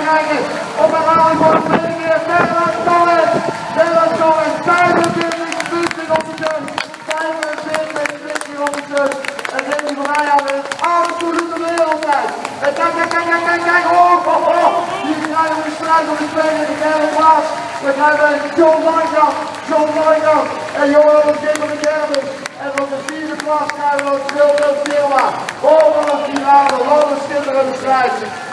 krijgen op herhaling voor de tweede keer. Nederland Torres, 25 op de deur. 25 op de deur. En Randy van Nijaan is absoluut de wereldtijd. En kijk, hier krijgen we de strijd op de tweede en de derde plaats. We krijgen John Leijkamp en Johan op de derde. En op de vierde plaats krijgen we Wilfred Silva. Oh, wat een finale, wat een schitterende strijd.